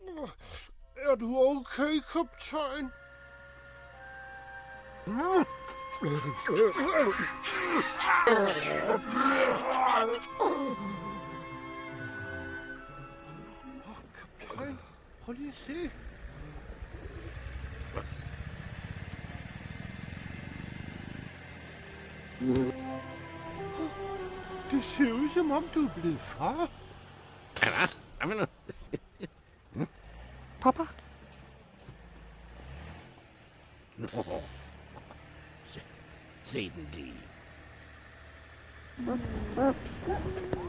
Er du okay, kaptajn? Kaptajn, prøv lige at se. Det ser ud som om du er blevet far. Hvad for noget? Papa? Nå. Se den lige.